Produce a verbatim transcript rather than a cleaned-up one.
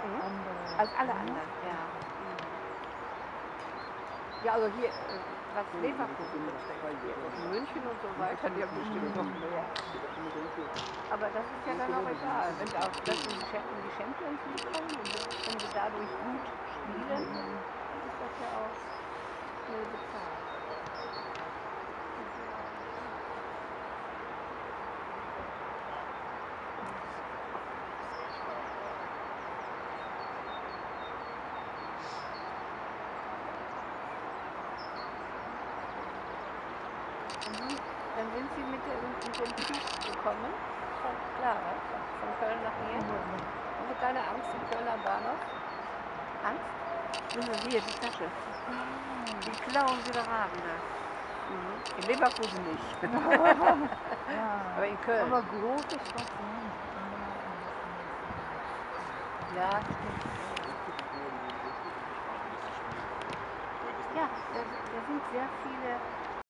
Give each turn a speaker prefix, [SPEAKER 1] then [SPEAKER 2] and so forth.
[SPEAKER 1] Mhm.
[SPEAKER 2] andere.
[SPEAKER 1] Als alle
[SPEAKER 2] Ne?
[SPEAKER 1] anderen, ja. Mhm. Ja, also hier, äh, was Leverkusen betrifft, hier und München und so weiter, die haben bestimmt noch mehr. Aber das ist ja dann auch egal, wenn sie auch dass sie in die Cha in die Champions League kommen und wenn sie dadurch gut spielen, dann ist das ja auch schnell bezahlt. Mhm. Dann sind Sie mit dem mit dem Zug gekommen von Clara, von von Köln nach hier? Haben Sie keine Angst im Kölner Bahnhof? Angst? Wissen Sie, hier, die Tasche. Die klauen Sie doch abends. Mhm. In Leverkusen nicht.
[SPEAKER 2] Ja,
[SPEAKER 1] Aber in Köln.
[SPEAKER 2] aber große schwarze Wand.
[SPEAKER 1] Ja, stimmt. Ja, da, si- da sind sehr viele